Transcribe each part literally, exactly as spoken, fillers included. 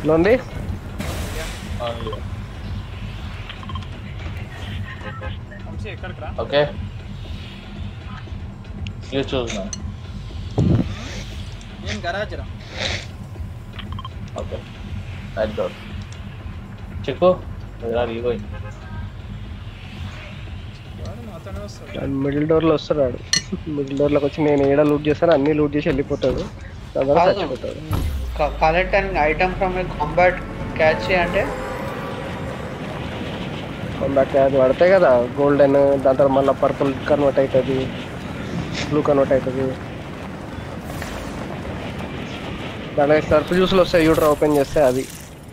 Lonely okay ये చూద్దాం ఏం గరాజ్ రా ఓకే రైట్ డోర్ చెక్కు यार ఇగో మిడిల్ డోర్ లో వస్తాడు మిడిల్ డోర్ లోకి వచ్చి నేను ఏడ లూట్ చేస్తాను అన్ని లూట్ చేసి వెళ్ళిపోతాడు చచ్చిపోతాడు collect and item from a combat catch అంటే కాంబాట్ అది పడతాయి కదా గోల్డెన్ దాని తర్వాత మళ్ళీ పర్పుల్ కన్వర్ట్ అవుతుంది బ్లూ కన్వర్ట్ అవుతుంది దాంట్లో సర్ఫ్ జ్యూస్లు వస్తాయి యూటర్ ఓపెన్ చేస్తే అది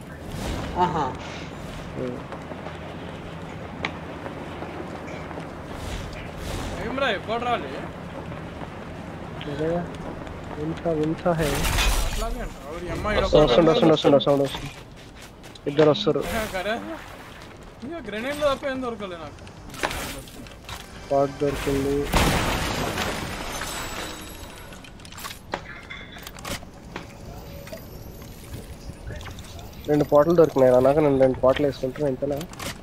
వస్తుండ వస్తుండ వస్తుండ సౌండ్ వస్తుంది ఇద్దరు వస్తారు గ్రెనేడ్ తప్ప ఏం దొరకలే నాకు పాట్ దొరికింది రెండు పాటలు దొరికినాయి నాకు నేను రెండు పాటలు వేసుకుంటున్నా ఇంతలా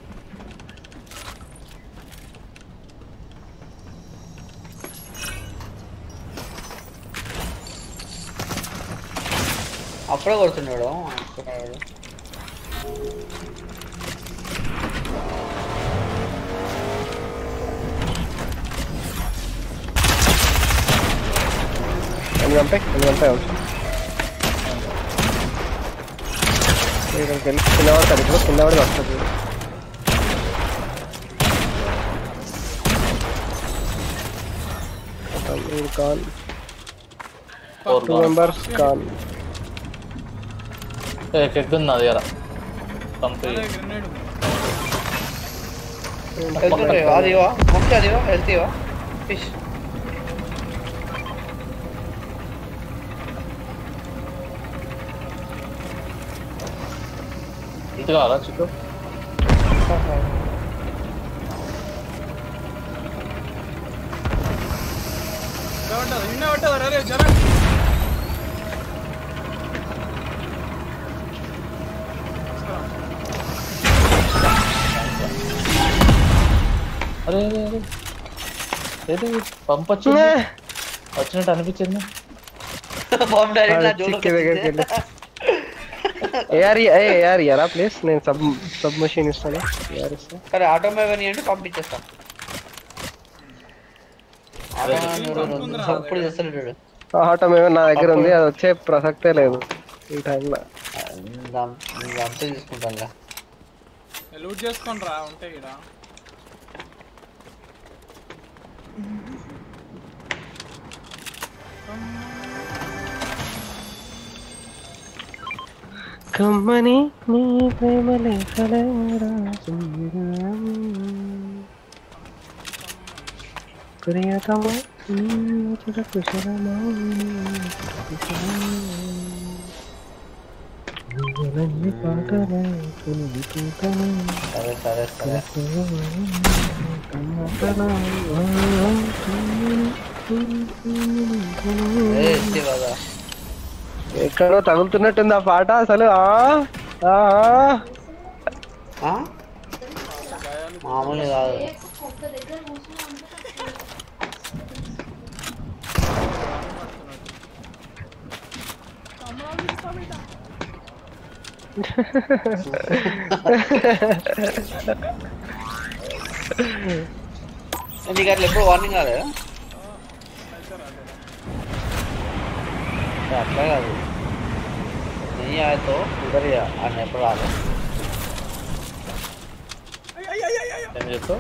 అప్పుడే కొడుతున్నాడు చంపే చంపే కింద పడతాడు ఇప్పుడు కింద పడి వస్తుంది కాన్ టూ మెంబర్స్ కాన్ ఎక్కడుంది అది కదా కంప్లీట్ అదివా ఓకే అదివా వెళ్తీవా ఫిష్ ఇది కావాలా చిక్కు అరే అరే అరే ఏది పంప్ వచ్చింది వచ్చినట్టు అనిపించింది ఏఆర్ ఏఆర్ యారా ప్లీజ్ నేను సబ్ సబ్ మషీన్ ఇస్తాను ఏఆర్ ఇస్తా సరే ఆటోమేవని అంటే పంపించేస్తాం ఇప్పుడు చేస్తాడు ఆటోమేవన్ నా దగ్గర ఉంది అది వచ్చే ప్రసక్తే లేదు ఈ టైంలో అంతే తీసుకుంటాను లూట్ చేసుకొని రా ఉంటాయి ఇక్కడ కమ్మని నీ ప్రేమ లేఖలేరా ప్రియతమ నీ కుశలమా పాటలే సరే సరే సరే ఎక్కడో తగులుతున్నట్టుంది ఆ పాట అసలు మామూలు కాదు నీకు అట్లా ఎప్పుడు వార్నింగ్ కాలేదా అట్లా కాదు నెయ్యి ఆయతో కుదరియా అని ఎప్పుడు రాలేదు ఏం చెప్తావు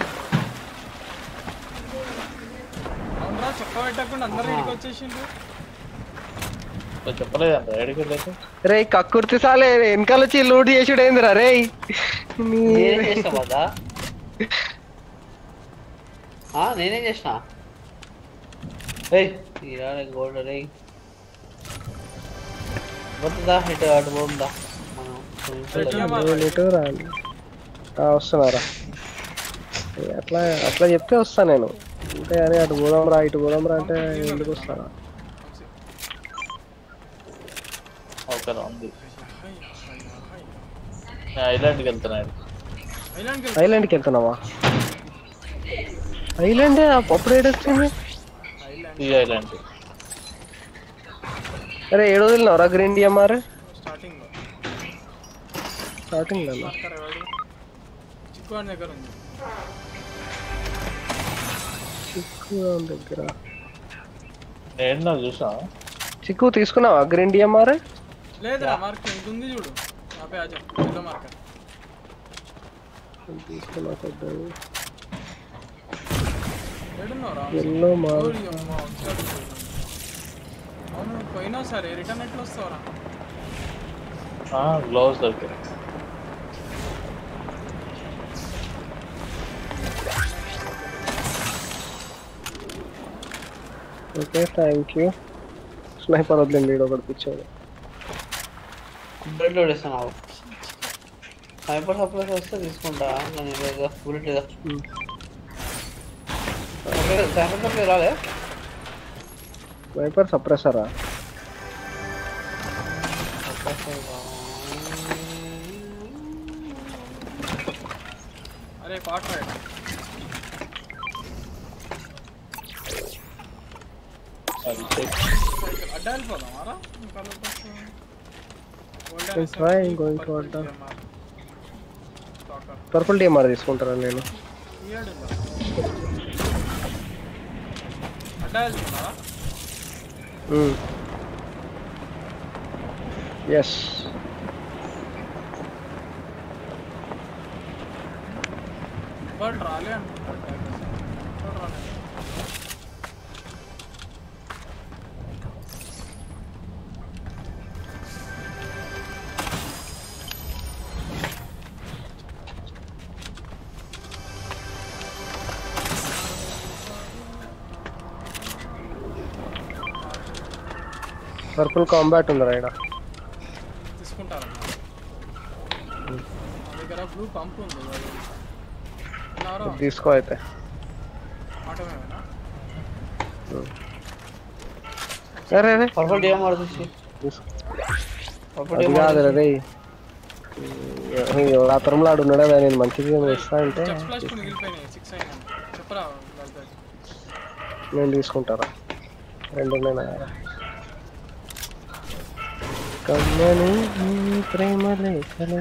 అవునరా చెప్ప పెట్టకుండా అందరూ ఇంటికి వచ్చేసిండ్రు చెప్పలేదు రెడీకి వెళ్ళేసి రే కక్కుర్తి సాలే వెనకాల వచ్చి లూట్ చేసుడు ఏందిరా రే నేనేం చేసిన కదా నేనేం చేసిన గోల్డ్ రే వద్దా ఇటు అటు పోందా వస్తున్నారా అట్లా అట్లా చెప్తే వస్తా నేను అంటే అని అటు పోదాం రా ఇటు పోదాం రా అంటే ఎందుకు వస్తారా ఓకే ఉంది. నేను ఐలాండ్కి వెళ్తున్నాను. ఐలాండ్కి వెళ్తున్నావా? ఐలాండ్ అప్పుడు ఏడొచ్చింది. ఈ ఐలాండ్ అరే ఏడు వదిలినవరా గ్రీన్ డిఎంఆర్? స్టార్టింగ్ లో స్టార్టింగ్ లో చిక్కు దగ్గర ఉంది. చిక్కు దగ్గర నేను నా చూసా. చిక్కు తీసుకున్నావా గ్రీన్ డిఎంఆర్? లేదురా మార్క్ ఇంత ఉంది చూడు. ఆపే ఆజా ఎల్లో మార్కర్ తీసుకున్నా పెద్దది. ఏడున్నారా? ఎల్లో మార్క్ అవును పోయినా సరే రిటర్న్ ఎట్లా వస్తావరా? గ్లోవ్స్ దగ్గర ఓకే థ్యాంక్ యూ. స్నైపర్ వదిలేండి వీడు ఒకటి పిచ్చాడు. బుల్లెట్ లోడేస్తున్నావు. స్నైపర్ సప్లైస్ వస్తే తీసుకుంటా. నేను లేదా బుల్లెట్ లేదా స్నైపర్ సప్లై రాలే. స్నైపర్ సప్రెసరా? అరే పాట అడ్డా వెళ్ళిపోదామారా? పర్పుల్ డిఎంఆర్ తీసుకుంటారా? నేను అడ్డా వెళ్తున్నారా? ఎస్ బట్ రాలే అనుకుంటా. పర్పుల్ కాంబాట్ ఉందిరా ఇక్కడ. తీసుకుంటారా? దగ్గర బ్లూ పంప్ ఉంది. తీసుకో అయితే. ఆటోమేనా? అరే అరే పర్పుల్ డిఎంఆర్ తీసి అది కాదురా రే. ఆ తరంలాడు ఉన్నాడా? నేను మంచిగా ఇస్తా అంటే నేను తీసుకుంటారా? రెండు నేను కమ్మని ప్రేమ లేఖలు.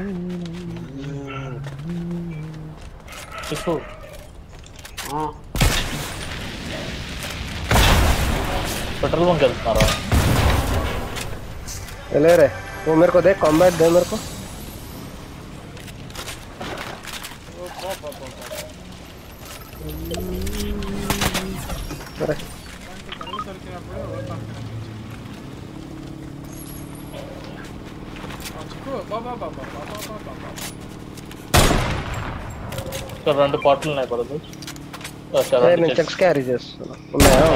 पेट्रोल पंप వెళ్తున్నారా? ले रे वो मेरे को दे कॉम्बैट दे मेरे को. अरे రెండు పాటలు ఉన్నాయి పడదు. నేను చెక్స్ క్యారీ చేస్తున్నా. ఉన్నాయా?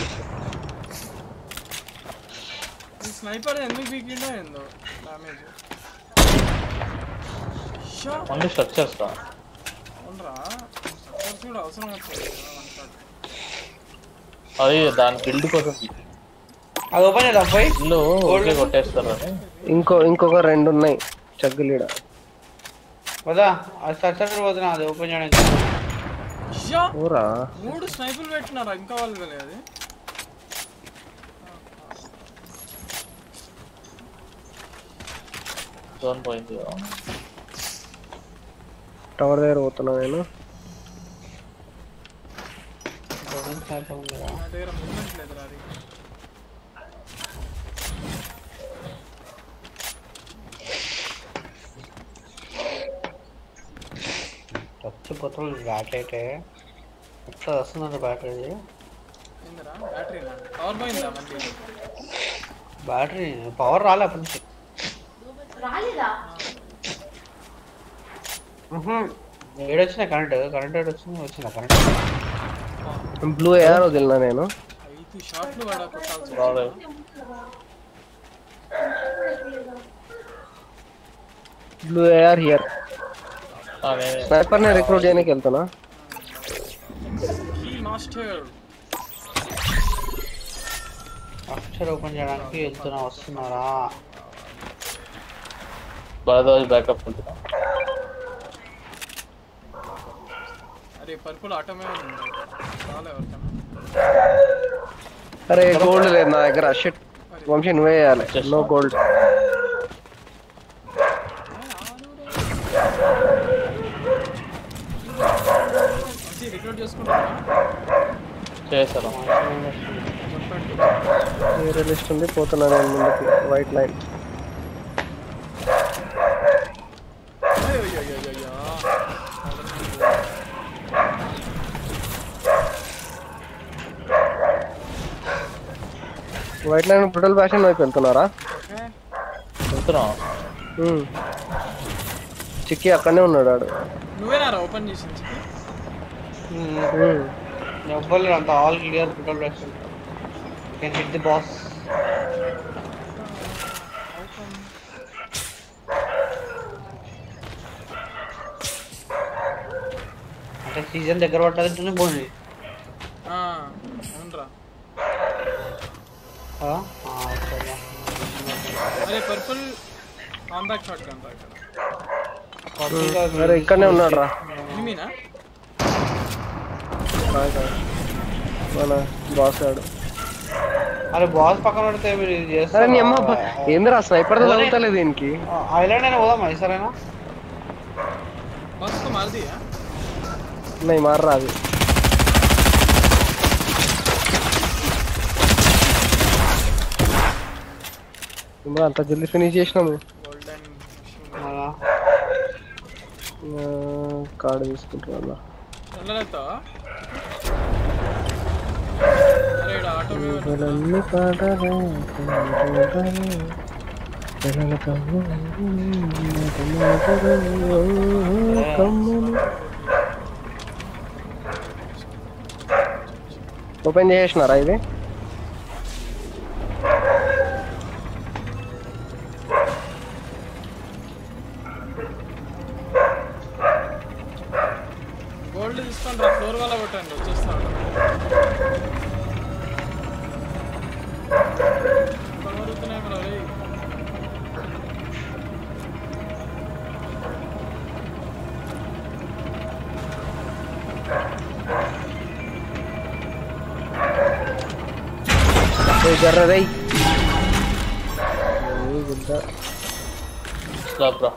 స్నైపర్ ఎందుకు వీకిందో ఏందో డ్యామేజ్. ఓన్లీ స్ట్రక్చర్స్ రా. అవునరా స్ట్రక్చర్స్ కూడా అవసరం వస్తుంది. అది దాని బిల్డ్ కోసం అది ఓపెన్ చేద్దాం పోయి. ఇల్లు కొట్టేస్తారని. ఇంకో ఇంకొక రెండు ఉన్నాయి చగ్గులీడ. వదా అది స్ట్రక్చర్ పోతున్నా. అది ఓపెన్ చేయడానికి ఊరా మూడు స్నైపులు పెట్టినారా? ఇంకా వాళ్ళు అది జోన్ పోయింది. టవర్ దగ్గర పోతున్నా నేను. నా దగ్గర మూమెంట్ లేదురా. అది టచ్ బొత్తలు బ్యాటరీ అయితే ఎట్లా వస్తుందండి బ్యాటరీ? ఏందిరా బ్యాటరీ పవర్ పోయిందా? మళ్ళీ బ్యాటరీ పవర్ రాలే అప్పటి నుంచి. ఏడొచ్చినా కరెంట్ కరెంట్ ఏడు వచ్చింది. వచ్చిందా కరెంట్? బ్లూ ఎయిర్ వదిలినా నేను. ఐదు షాట్లు వాడా కొట్టాల్సి. Blue air here. స్నైపర్ ని రిక్రూట్ చేయడానికి వెళ్తున్నా. ఈ మాస్టర్ అక్షర్ ఓపెన్ చేయడానికి వెళ్తున్నా. వస్తున్నారా? భారద్వాజ్ బ్యాకప్ ఉంటున్నా. అరే పర్పుల్ ఆటోమేటిక్ ఉంది చాలా ఎవరికన్నా. అరే గోల్డ్ లేదు నా దగ్గర. షిట్ వంశీ నువ్వే వేయాలి. No gold. మంచి రిక్రూట్ చేసుకుంటున్నా చేస్తాను. వేరే లిస్ట్ ఉంది పోతున్నా నేను ముందుకి. White line. White line brutal fashion వైపు వెళ్తున్నారా? వెళ్తున్నాం. చిక్కి అక్కడనే ఉన్నాడు ఆడు. నువ్వేనారా ఓపెన్ చేసింది? ఎవ్వరు అంత all clear brutal fashion. Can hit the boss. అంటే సీజన్ దగ్గర పట్టాలంటేనే పోయింది. అవునరా. అరే purple on back shotgun రా ఇక్కడ. అరే ఇక్కడనే ఉన్నాడు రా. ఎనిమినా? మన బాస్ ఆడు. అరే బాస్ పక్కన పడితే మీరు ఇది చేస్తారు. అరే నీ అమ్మ ఏందిరా స్నైపర్ తో తగులుతలేదు దీనికి. ఐలాండ్ అయినా పోదామా ఈసారైనా? బాస్ తో మారది नहीं मार रहा अभी. तुमरा अंत जल्दी फिनिश చేసినాము. గోల్డెన్ అలా కార్డ్ తీసుకుంటున్నా. చల్లలేతా? అరే ఇడ ఆటో వెళ్ళని పాడరా కంటోడరా వెళ్ళల కమ్ము కమ్ము. ఓపెన్ చేసినారా ఇది? గోల్డ్ తీసుకోండి రా. ఫ్లోర్ వల్ల కొట్టండి వచ్చేస్తాడు. కొనుగోలుతున్నాయి మరి. कर रहा रही स्लैब ब्रो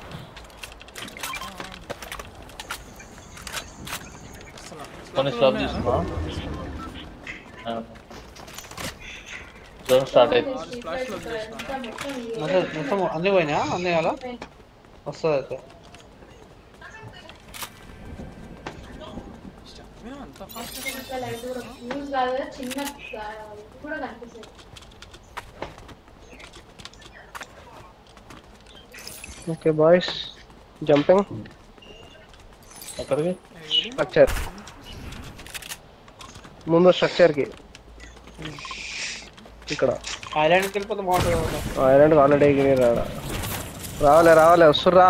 वन स्लैब తీసుకున్నా. జోన్ స్టార్ట్ అయ్యింది. స్ప్లాష్ లో చేస్తా. మొత్తం మొత్తం అన్ని పోయినా అన్ని అలా వస్తుంది అయితే. అంత ఫాస్ట్ యూజ్ కాదు చిన్న కూడా కనిపిస్తుంది. ఓకే బాయ్స్ జంపింగ్ ఎక్కడికి? స్ట్రక్చర్ ముందు స్ట్రక్చర్ కి ఇక్కడ ఐలాండ్కి వెళ్ళిపోతే బాగుంటుంది. ఐలాండ్ ఆల్రెడీ ఎగిరి రాడా. రావాలే రావాలే వస్తుర్రా.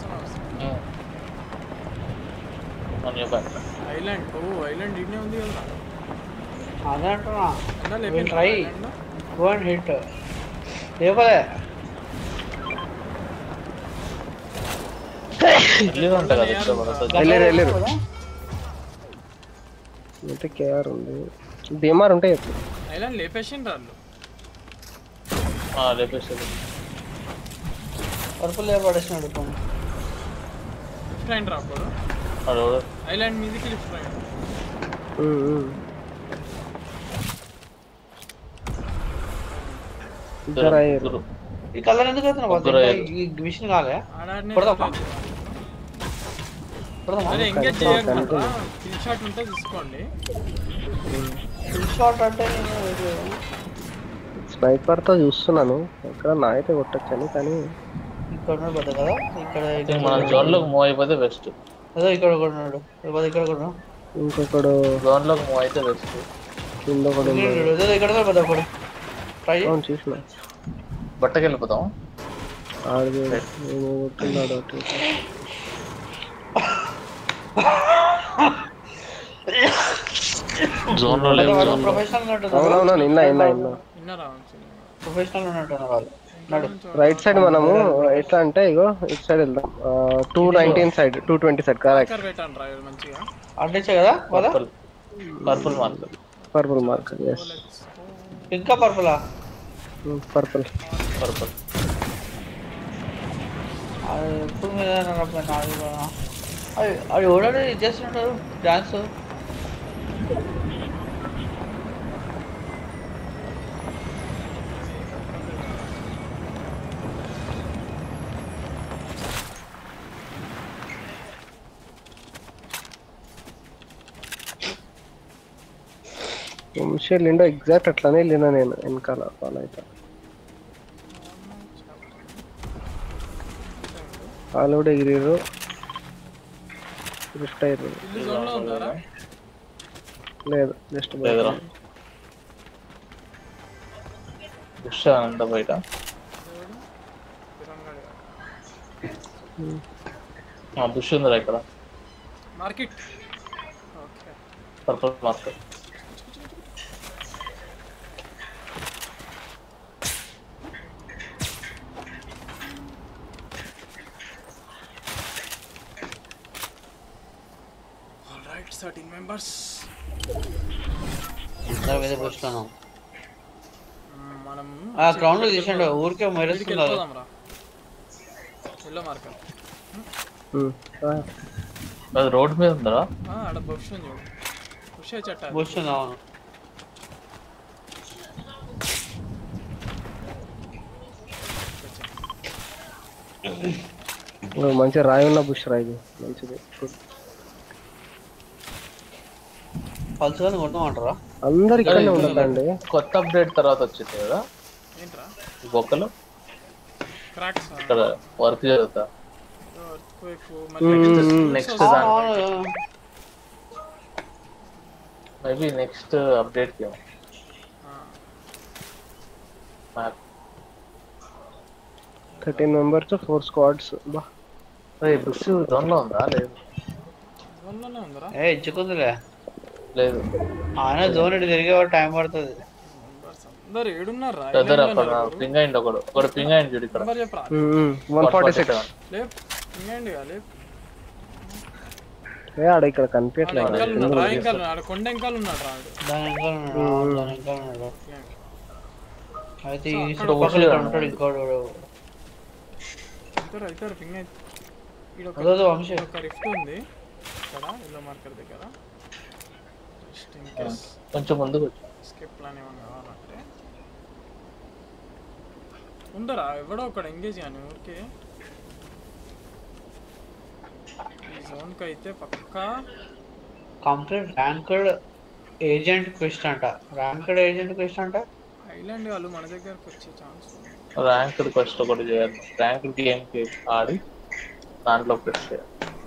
ఐలాండ్. ఓ ఐలాండ్ ఇన్నే ఉంది కదా. అదే అంటున్నా. అన్నా లేపే ట్రై గో అండ్ హిట్ లేపలే. వెళ్ళిరంట కదా ఇక్కడ పడతది. వెళ్ళారు వెళ్ళారు. అంటే కేఆర్ ఉంది డిఎంఆర్ ఉంటాయి ఇప్పుడు. ఐలాండ్ లేపేసిండ్రు వాళ్ళు. ఆ లేపేసారు. పర్పుల్ లేపడేసినాడు. లిఫ్ట్ అయిండ్రా అప్పుడు. అదో ఐలాండ్ మీదకి లిఫ్ట్ అయిండు. ఇద్దరు అయ్యారు. ఈ కలర్ ఎందుకు అవుతున్నా? ఈ మిషన్ కాలే ఆడాడనే కొడదామా? అరే ఎంగేజ్ చేయకుండా కిల్ షాట్ ఉంటే తీసుకోండి. కిల్ షాట్ అంటే స్నైపర్ తో చూస్తున్నాను ఎక్కడ నా అయితే కొట్టొచ్చని. కానీ ఇక్కడ పడ్డా కదా. ఇక్కడ మన జోన్ లోకి మూవ్ అయిపోతే బెస్ట్. అదో ఇక్కడ కొన్నాడు. ఇక్కడ కొన్నా ఇంకొకడు జోన్ లోకి మూవ్ అయితే బెస్ట్. కింద కూడా ఇక్కడ పడ్డా కూడా ట్రై చూసిన బట్టకి వెళ్ళిపోతాం. ఆడు కొట్టున్నాడు అటు. జోన్ లో లేవు. జోన్ లో ప్రొఫెషనల్ ఉన్నట్టు. అవునవును నిన్న నిన్న నిన్న విన్నరా ప్రొఫెషనల్ ఉన్నట్టు వాళ్ళు. నడు రైట్ సైడ్ మనము ఎట్లా అంటే ఇగో ఇటు సైడ్ వెళ్దాం two nineteen side two twenty side correct marker పెట్టాను రా ఇది మంచిగా. అడ్డించే కదా కదా purple purple marker. Purple marker yes ఇంకా పర్పులా పర్పుల్ పర్పుల్ అది ఎప్పుడు మీద నాది అది అది ఓడాడు ఇది చేస్తుంటారు డాన్స్ వంశీ వెళ్ళిండో ఎగ్జాక్ట్ అట్లానే వెళ్ళినా నేను వెనకాల ఫాలో అవుతా. వాళ్ళు కూడా ఎగిరిరు లిఫ్ట్ అయ్యారు. ఇల్లు జోన్ లో ఉందారా? లేదు జస్ట్ లేదురా బుష్ అంత బయట. బుష్ ఉందిరా ఇక్కడ market. Okay purple marker. Alright thirteen members. దాని మీద కూర్చున్నాను మనం ఆ గ్రౌండ్ లో తీసాడు ఊరికే మెరుస్తున్నారు. ఎల్లో మార్కర్ అది రోడ్ మీద ఉందా? ఆడ బుష్ ఉంది చూడు. బుష్ చెట్ట కూర్చుంది అవును. మంచి రాయి ఉన్న బుష్ రాయి మంచిది. పల్సుగా కొడతామంటారా? అందరు ఇక్కడనే ఉండదండి. కొత్త అప్డేట్ తర్వాత వచ్చింది కదా ఏంట్రా బొక్కలు క్రాక్స్ ఇక్కడ వర్క్ జరుగుతా. నెక్స్ట్ మేబీ నెక్స్ట్ అప్డేట్ కి థర్టీన్ మెంబర్స్ ఫోర్ స్క్వాడ్స్. బా బుష్ జోన్ లో ఉందా? లేదు జోన్ లోనే ఉందిరా. ఏ ఇచ్చుకుందిలే లేదు ఆయన జోన్ ఇటు తిరిగే టైం పడుతుంది. అందరు ఏడున్నారా? దగ్గర అక్కడ పింగ్ అయింది ఒకడు ఒకడు పింగ్ అయింది చూడు ఇక్కడ. నెంబర్ చెప్పరా? One forty six. లేప్ ఇంగండి లేప్. ఏ ఆడ ఇక్కడ కనిపించట్లేదు. ఎంకాల్ ఉన్నాడు రా. ఎంకాల్ ఆడ కొండ ఎంకాల్ ఉన్నాడు రా. దాని వెనకాల ఉన్నాడు దాని వెనకాల ఉన్నాడు. అయితే ఈ పక్కన ఉంటాడు ఇంకోడు. ఇద్దరు ఇద్దరు పింగ్ అయితే అదో వంశీ ఒక రిఫ్ట్ ఉంది ఇక్కడ ఎల్లో మార్కర్ దగ్గర. జస్ట్ ఇన్ కేస్ కొంచెం ముందుకు స్కిప్ ప్లాన్ ఏమన్నా కావాలంటే ఉండరా ఎవడో ఒకడు ఎంగేజ్ కానీ ఊరికే. ఈ జోన్కి అయితే పక్కా కంప్లీట్ ర్యాంక్డ్ ఏజెంట్ క్వెస్ట్ అంట. ర్యాంక్డ్ ఏజెంట్ క్వెస్ట్ అంట. ఐలాండ్ వాళ్ళు మన దగ్గరకు వచ్చే ఛాన్స్. ర్యాంక్ క్వెస్ట్ ఒకటి చేయాలి. ర్యాంక్ గేమ్ కి ఆడి దాంట్లో క్వెస్ట్ చేయాలి.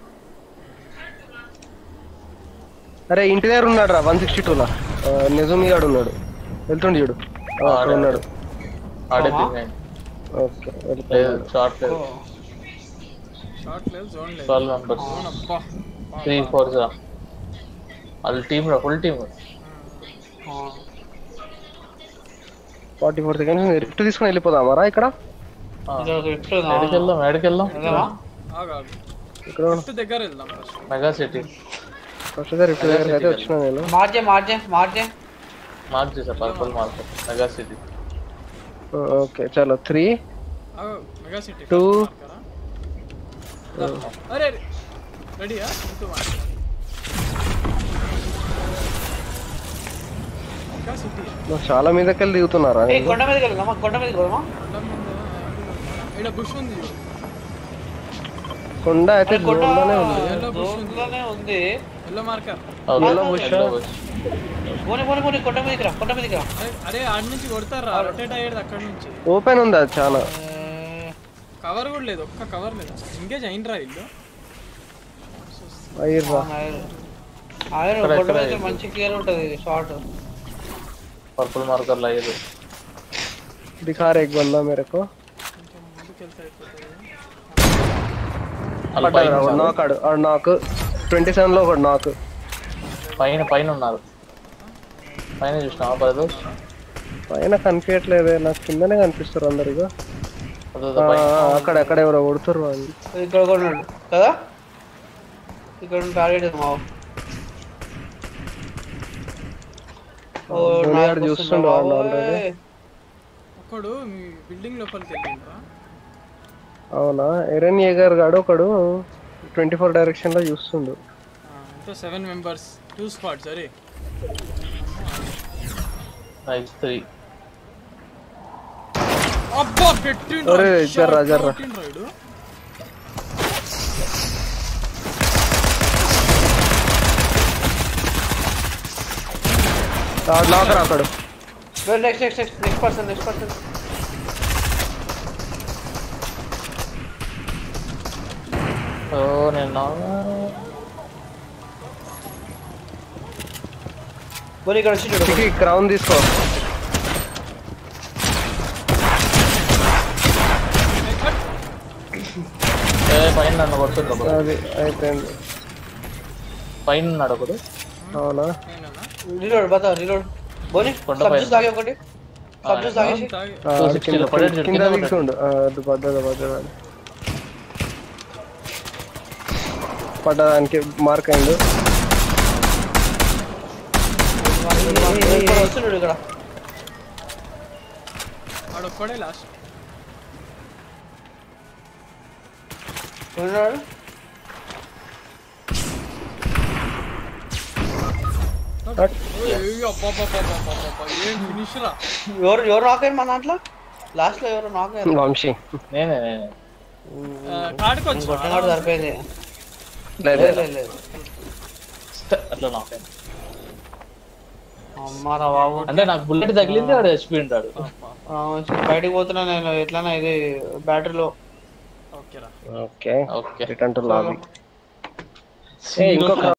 అరే ఇంటి దగ్గర ఉన్నాడు రా వన్ సిక్స్టీ టూ లా నిజమి గాడు ఉన్నాడు. వెళ్తుండి చూడు అక్కడ ఉన్నాడు. ఆడే పింగ్ అయింది. ఓకే లేదు షార్ట్ లేదు. షార్ట్ లేదు జోన్ లేదు. ట్వెల్వ్ మెంబర్స్ జోన్ అబ్బా త్రీ ఫోర్ జా వాళ్ళ టీమ్ రా full team. Forty four seconds rift తీసుకుని వెళ్ళిపోదామరా ఇక్కడ. ఎడికెళ్దాం ఎడికెళ్దాం ఆగాగు ఇక్కడ ఫస్ట్ దగ్గర వెళ్దాం first. Mega city first rift దగ్గర అయితే వచ్చినా నేను. మార్జే మార్జే మార్జే మార్క్ చేసా purple mark mega city. Okay చలో త్రీ ఆగు మెగా సిటీ టూ. అరే రెడీయా? Into one mega city. చాలా మీదకెళ్ళి దిగుతున్నారా? ఏ కొండ మీదకి వెళ్దామా? కొండ మీదకి పోదామా? ఇక్కడ బుష్ ఉంది చూడు. కొండ అయితే కొండ జోన్లోనే ఉంది. ఎల్లో బుష్ ఉంది. జోన్లోనే ఉంది. Yellow marker. Yellow bush. పోనీ పోనీ పోనీ కొండ మీదకి రా. కొండ మీదకి రా. అరే అరే ఆడ నుంచి కొడతారా? రొటేట్ అయ్యేది అక్కడ నుంచి. ఓపెన్ ఉంది అది చాలా. కవర్ కూడా లేదు. ఒక్క కవర్ లేదు. ఎంగేజ్ అయినరా ఇల్లు. అయ్యిర్రా ఆయన కొండ మీద మంచి క్లియర్ ఉంటుంది షార్ట్. పర్పుల్ మార్కర్ లేదు. दिखा रहे एक बंदा मेरे को. నాక్ ఆడు ఆడు నాకు ట్వంటీ సెవెన్ లో ఒకడు నాకు పైన పైన ఉన్నారు. పైన చూసినావా బ్రదర్స్? పైన కనిపించట్లేదే నాకు, కిందనే కనిపిస్తారు అందరిగా. అక్కడ అక్కడ ఎవరో కొడుతురు వాళ్ళు. ఇక్కడ కూడా ఉన్నాడు కదా, ఇక్కడ టార్గెట్ మావు. చూస్తుండు వాళ్ళు ఆల్రెడీ. ఒకడు మీ బిల్డింగ్ లోపలికి వెళ్ళిండ్రా. అవునా, ఎరెన్ ఏగర్ గాడు ఒకడు ట్వంటీ ఫోర్ డైరెక్షన్ లో చూస్తుండు. అంటే సెవెన్ మెంబర్స్ టూ స్క్వాడ్ సరే. అబ్బా పెట్టిండ్రా. అరే జర్రా జర్రా లాకర్ అక్కడ. Next next next next person next person ఓ నేను బోని ఇక్కడ వచ్చి క్రౌన్ తీసుకో. పైన నన్ను కొడుతుండ్రు. అది అయిపోయింది. పైన ఉన్నాడు ఒకడు. అవునా, రీలోడ్ బతా రీలోడ్. బోని సబ్జెక్ట్ తాగే ఒకటి సబ్జెక్ట్ తాగేసి కింద దిగుతుండు. అది పడ్డది పడ్డది పడ్డదానికి మార్క్ అయింది. వస్తున్నాడు ఇక్కడ ఆడొక్కడే లాస్ట్. ఉన్నాడు ఏం ఫినిష్ రా. ఎవరు ఎవరు నాక్ అయ్యారు మన దాంట్లో లాస్ట్ లో ఎవరు నాక్ అయ్యారు? వంశీ నేనే నేనే కాడుకొచ్చు కొట్టగాడు సరిపోయింది. లేదు లేదు లేదు అట్లా నాకు అమ్మారా బాబు. అంటే నాకు బుల్లెట్ తగిలింది, వాడు హెచ్పి ఉంటాడు. బయటికి పోతున్నా నేను ఎట్లన్నా ఇది బ్యాటరీలో. ఓకేరా okay okay return to lobby. ఇంకొక